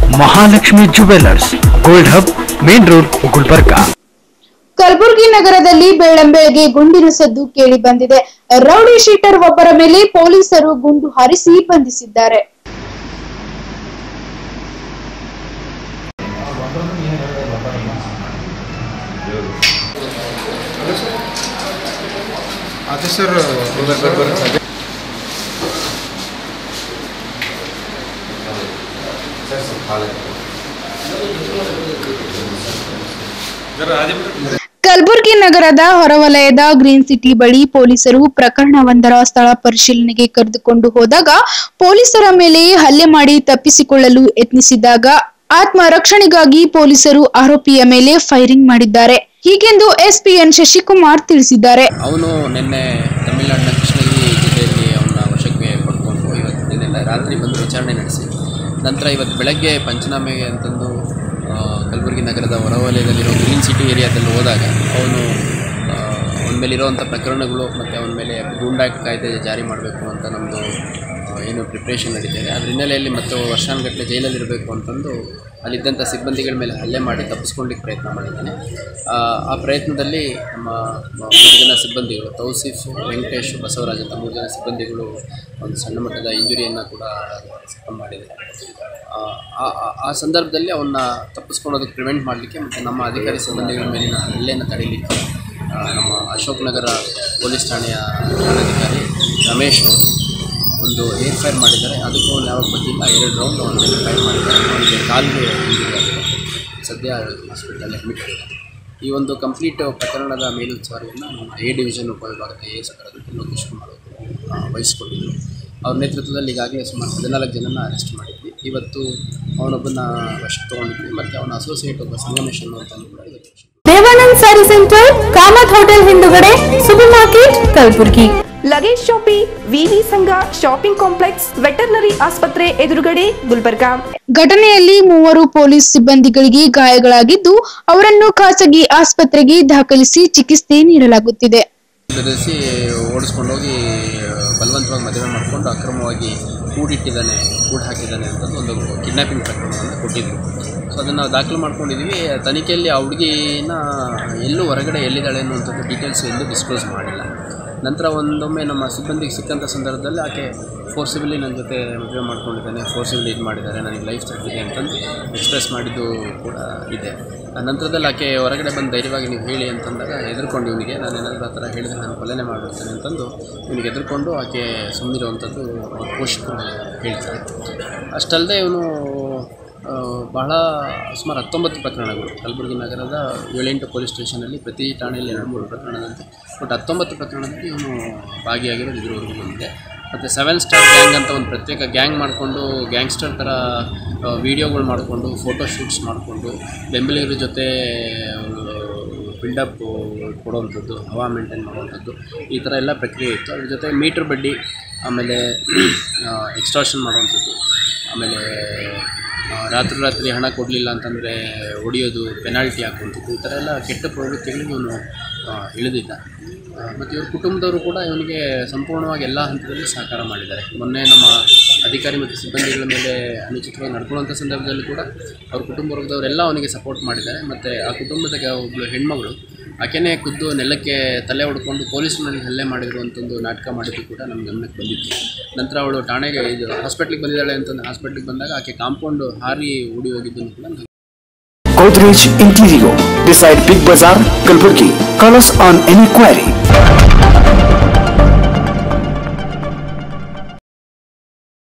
Mahalakshmi jewellers, gold hub, main road, Gulbarga. Kalaburagi ನಗರದಲ್ಲಿ ಬೆಳ್ಳಂಬೆಳಗ್ಗೆ ಗುಂಡಿನ ಸದ್ದು ಕೇಳಿ ಬಂದಿದೆ. ರೌಡಿ ಶೀಟರ್ ಒಬ್ಬರ ಮೇಲೆ ಪೊಲೀಸರು ಗುಂಡು ಹಾರಿಸಿ ಬಂಧಿಸಿದ್ದಾರೆ. ಕಲಬುರಗಿ ನಗರದ ಹೊರವಲಯದ ಗ್ರೀನ್ ಸಿಟಿ ಬಳಿ ಪೊಲೀಸರು ಪ್ರಕರಣವೊಂದರ ಸ್ಥಳ ಪರಿಶೀಲನೆಗೆ ಕರೆದುಕೊಂಡು ಹೋದಾಗ ಪೊಲೀಸರ ಮೇಲೆ ಹಲ್ಲೆ ಮಾಡಿ ತಪ್ಪಿಸಿಕೊಳ್ಳಲು ಯತ್ನಿಸಿದಾಗ ಆತ್ಮರಕ್ಷಣೆಗಾಗಿ ಪೊಲೀಸರು ಆರೋಪಿಯ ಮೇಲೆ ಫೈರಿಂಗ್ ಮಾಡಿದ್ದಾರೆ. ಹೀಗೆಂದು ಎಸ್ಪಿ ಎನ್ ಶಶಿಕುಮಾರ್ ತಿಳಿಸಿದ್ದಾರೆ. ಅವನು ನಿನ್ನೆ ತಮಿಳುನಾಡಿನ ಕೃಷ್ಣಗಿರಿ ಜಿಲ್ಲೆಯಲ್ಲಿ ಅವನ ವಶಕ್ಕೆ ಪಡ್ಕೊಂಡು ಇವತ್ತು ರಾತ್ರಿ ಬಂದು ವಿಚಾರಣೆ ನಡೆಸಿ ನಂತರ ಇವತ್ತು ಬೆಳಗ್ಗೆ ಪಂಚನಾಮೆಗೆ ಅಂತಂದು ಕಲಬುರಗಿ ನಗರದ ಹೊರವಲಯದಲ್ಲಿರೋ ಗ್ರೀನ್ ಸಿಟಿ ಏರಿಯಾದಲ್ಲಿ ಹೋದಾಗ ಅವನ ಮೇಲಿರುವಂಥ ಪ್ರಕರಣಗಳು ಮತ್ತು ಅವನ ಮೇಲೆ ಗೂಂಡಾಕ್ಟ್ ಕಾಯ್ದೆ ಜಾರಿ ಮಾಡಬೇಕು ಅಂತ ನಮ್ಮದು ಏನು ಪ್ರಿಪ್ರೇಷನ್ ನಡೀತಿದೆ. ಅದರ ಹಿನ್ನೆಲೆಯಲ್ಲಿ ಮತ್ತು ವರ್ಷಾನುಗಟ್ಟಲೆ ಜೈಲಲ್ಲಿರಬೇಕು ಅಂತಂದು ಅಲ್ಲಿದ್ದಂಥ ಸಿಬ್ಬಂದಿಗಳ ಮೇಲೆ ಹಲ್ಲೆ ಮಾಡಿ ತಪ್ಪಿಸ್ಕೊಳ್ಳಿಕ್ಕೆ ಪ್ರಯತ್ನ ಮಾಡಿದ್ದಾನೆ. ಆ ಪ್ರಯತ್ನದಲ್ಲಿ ನಮ್ಮ 3 ಜನ ಸಿಬ್ಬಂದಿಗಳು ತೌಸಿಫ್, ವೆಂಕಟೇಶ್, ಬಸವರಾಜ್ ಅಂತ 3 ಜನ ಸಿಬ್ಬಂದಿಗಳು ಒಂದು ಸಣ್ಣ ಮಟ್ಟದ ಇಂಜುರಿಯನ್ನು ಕೂಡ ಸಫರ್ ಮಾಡಿದ್ದಾರೆ. ಆ ಸಂದರ್ಭದಲ್ಲಿ ಅವನ್ನ ತಪ್ಪಿಸ್ಕೊಳ್ಳೋದಕ್ಕೆ ಪ್ರಿವೆಂಟ್ ಮಾಡಲಿಕ್ಕೆ ಮತ್ತು ನಮ್ಮ ಅಧಿಕಾರಿ ಸಿಬ್ಬಂದಿಗಳ ಮೇಲಿನ ಹಲ್ಲೆಯನ್ನು ತಡೆಯಲಿಕ್ಕೆ ನಮ್ಮ ಅಶೋಕ್ ನಗರ ಪೊಲೀಸ್ ಠಾಣೆಯ ಠಾಣಾಧಿಕಾರಿ ರಮೇಶ್ ಅವರು ಒಂದು ಏರ್ ಫೈರ್ ಮಾಡಿದ್ದಾರೆ. ಅದಕ್ಕೂ ಅವನು ಯಾವಾಗ ಬಂದಿಲ್ಲ, 2 ರೌಂಡ್ ಅವನ ಮೇಲೆ ಫೈರ್ ಮಾಡಿದ್ದಾರೆ. ಅವನಿಗೆ ಕಾಲಿಗೆ ಇಂಜುರಿ ಆಗಿದೆ. ಸದ್ಯ ಹಾಸ್ಪಿಟಲ್ ಅಡ್ಮಿಟ್ ಆಗಿದ್ದಾರೆ. ಈ ಒಂದು ಕಂಪ್ಲೀಟ್ ಪ್ರಕರಣದ ಮೇಲ್ವಿಚಾರಣೆಯನ್ನು ನಮ್ಮ ಎ ಡಿವಿಷನ್ ಉಪವಿಭಾಗದ AS ಲೋಕೇಶ್ ಕುಮಾರ್ ವಹಿಸಿಕೊಂಡಿದ್ದರು. ಅವ್ರ ನೇತೃತ್ವದಲ್ಲಿ ಈಗಾಗಲೇ ಸುಮಾರು 14 ಜನನ ಅರೆಸ್ಟ್ ಮಾಡಿದ್ವಿ. ಇವತ್ತು ಅವನೊಬ್ಬನ ವಶಕ್ಕೆ ತೊಗೊಂಡಿದ್ವಿ ಮತ್ತು ಅವನ ಅಸೋಸಿಯೇಟ್ ಒಬ್ಬ ಸಂಗಮೇಶ್ ಅನ್ನುವಂಥದ್ದು ಕೂಡ ಇವತ್ತು. ದೇವಾನಂದ್ ಸ್ಯಾರಿ ಸೆಂಟರ್, ಕಾಮತ್ ಹೋಟೆಲ್ ಹಿಂದುಗಡೆ, super market, Kalaburagi. Luggage shoppe, V V Sangha shopping complex, veterinary ಆಸ್ಪತ್ರೆ ಎದುರುಗಡೆ, ಗುಲ್ಬರ್ಗಾ. ಘಟನೆಯಲ್ಲಿ 3 ಪೊಲೀಸ್ ಸಿಬ್ಬಂದಿಗಳಿಗೆ ಗಾಯಗಳಾಗಿದ್ದು ಅವರನ್ನು ಖಾಸಗಿ ಆಸ್ಪತ್ರೆಗೆ ದಾಖಲಿಸಿ ಚಿಕಿತ್ಸೆ ನೀಡಲಾಗುತ್ತಿದೆ. ಬೆದರಿಸಿ ಓಡಿಸ್ಕೊಂಡೋಗಿ ಬಲವಂತವಾಗಿ ಮದುವೆ ಮಾಡಿಕೊಂಡು ಅಕ್ರಮವಾಗಿ ಕೂಡು ಹಾಕಿದ್ದಾನೆ ಅಂತ ಒಂದು ಕಿಡ್ನಾಪಿಂಗ್ ಪ್ರಕರಣವನ್ನು ಕೊಟ್ಟಿದ್ದರು. ಸೊ ಅದನ್ನು ದಾಖಲು ಮಾಡ್ಕೊಂಡಿದ್ವಿ. ತನಿಖೆಯಲ್ಲಿ ಆ ಹುಡುಗಿನ ಎಲ್ಲೂ ಹೊರಗಡೆ ಎಲ್ಲಿದ್ದಾಳೆ ಅನ್ನುವಂಥದ್ದು ಡೀಟೇಲ್ಸ್ ಎಲ್ಲೂ ಡಿಸ್ಕ್ಲೋಸ್ ಮಾಡಿಲ್ಲ. ನಂತರ ಒಂದೊಮ್ಮೆ ನಮ್ಮ ಸಿಬ್ಬಂದಿಗೆ ಸಿಕ್ಕಂಥ ಸಂದರ್ಭದಲ್ಲಿ ಆಕೆ ಫೋರ್ಸಿಬಲಿ ನನ್ನ ಜೊತೆ ಮದುವೆ ಮಾಡ್ಕೊಂಡಿದ್ದಾನೆ, ಫೋರ್ಸಿಬಲಿ ಇದು ಮಾಡಿದ್ದಾರೆ, ನನಗೆ ಲೈಫ್ ಥ್ರೆಟ್ ಇದೆ ಅಂತಂದು ಎಕ್ಸ್ಪ್ರೆಸ್ ಮಾಡಿದ್ದು ಕೂಡ ಇದೆ. ಆ ನಂತರದಲ್ಲಿ ಆಕೆ ಹೊರಗಡೆ ಬಂದು ಧೈರ್ಯವಾಗಿ ನೀವು ಹೇಳಿ ಅಂತಂದಾಗ ಹೆದರ್ಕೊಂಡು ಇವನಿಗೆ ನಾನು ಏನಾದರೂ ಆ ಥರ ಹೇಳಿದರೆ ನಾನು ಕೊಲೆನೇ ಮಾಡಿಬಿಡ್ತೇನೆ ಅಂತಂದು ಇವನಿಗೆ ಹೆದರ್ಕೊಂಡು ಆಕೆ ಸುಮ್ಮನಿರುವಂಥದ್ದು ಪೋಷಕರು ಹೇಳ್ತಾರೆ. ಅಷ್ಟಲ್ಲದೆ ಇವನು ಬಹಳ ಸುಮಾರು 19 ಪ್ರಕರಣಗಳು ಕಲಬುರಗಿ ನಗರದ 7-8 ಪೊಲೀಸ್ ಸ್ಟೇಷನಲ್ಲಿ ಪ್ರತಿ ಠಾಣೆಯಲ್ಲಿ 2-3 ಪ್ರಕರಣದಂತೆ ಒಟ್ಟು 19 ಪ್ರಕರಣದಲ್ಲಿ ಇವನು ಭಾಗಿಯಾಗಿರೋದು ಇದುವರೆಗೂ ಬಂದಿದೆ. ಮತ್ತು 7 ಸ್ಟಾರ್ ಗ್ಯಾಂಗ್ ಅಂತ ಒಂದು ಪ್ರತ್ಯೇಕ ಗ್ಯಾಂಗ್ ಮಾಡಿಕೊಂಡು ಗ್ಯಾಂಗ್ಸ್ಟರ್ ಥರ ವೀಡಿಯೋಗಳು ಮಾಡಿಕೊಂಡು ಫೋಟೋ ಶೂಟ್ಸ್ ಮಾಡಿಕೊಂಡು ಬೆಂಬಲಿಗರ ಜೊತೆ ಬಿಲ್ಡಪ್ ಕೊಡುವಂಥದ್ದು, ಹವಾ ಮೇಂಟೈನ್ ಮಾಡುವಂಥದ್ದು, ಈ ಥರ ಎಲ್ಲ ಪ್ರಕ್ರಿಯೆ ಇತ್ತು. ಅದ್ರ ಜೊತೆ ಮೀಟ್ರ್ ಬಡ್ಡಿ, ಆಮೇಲೆ ಎಕ್ಸ್ಟಾರ್ಷನ್ ಮಾಡುವಂಥದ್ದು, ಆಮೇಲೆ ರಾತ್ರಿ ಹಣ ಕೊಡಲಿಲ್ಲ ಅಂತಂದರೆ ಹೊಡೆಯೋದು, ಪೆನಾಲ್ಟಿ ಹಾಕುವಂಥದ್ದು, ಈ ಥರ ಎಲ್ಲ ಕೆಟ್ಟ ಪ್ರವೃತ್ತಿಗಳಿಗೆ ಇವನು ಇಳಿದಿದ್ದ. ಮತ್ತು ಇವ್ರ ಕುಟುಂಬದವರು ಕೂಡ ಇವನಿಗೆ ಸಂಪೂರ್ಣವಾಗಿ ಎಲ್ಲ ಹಂತದಲ್ಲಿ ಸಹಕಾರ ಮಾಡಿದ್ದಾರೆ. ಮೊನ್ನೆ ನಮ್ಮ ಅಧಿಕಾರಿ ಮತ್ತು ಸಿಬ್ಬಂದಿಗಳ ಮೇಲೆ ಅನುಚಿತವಾಗಿ ನಡ್ಕೊಳ್ಳುವಂಥ ಸಂದರ್ಭದಲ್ಲಿ ಕೂಡ ಅವ್ರ ಕುಟುಂಬ ವರ್ಗದವರೆಲ್ಲ ಅವನಿಗೆ ಸಪೋರ್ಟ್ ಮಾಡಿದ್ದಾರೆ. ಮತ್ತು ಆ ಕುಟುಂಬದ ಒಬ್ಬಳು ಹೆಣ್ಮಗಳು ಆಕೆನೇ ಖುದ್ದು ನೆಲಕ್ಕೆ ತಲೆ ಹೊಡ್ಕೊಂಡು ಪೊಲೀಸ್ನಲ್ಲಿ ಹಲ್ಲೆ ಮಾಡಿರುವಂಥದ್ದು ನಾಟಕ ಮಾಡಿದ್ದು ಕೂಡ ನಮ್ಮ ಗಮನಕ್ಕೆ ಬಂದಿತ್ತು. ನಂತರ ಅವಳು ಠಾಣೆಗೆ ಹಾಸ್ಪಿಟ್ಲಿಗೆ ಬಂದಿದ್ದಾಳೆ ಅಂತಂದು ಹಾಸ್ಪಿಟ್ಲಿಗೆ ಬಂದಾಗ ಆಕೆ ಕಾಂಪೌಂಡ್ ಹಾರಿ ಓಡಿ ಹೋಗಿದ್ದನ್ನು ಕೂಡ Godrej Interior, beside Big Bazaar, Kalburgi. Call us on any query.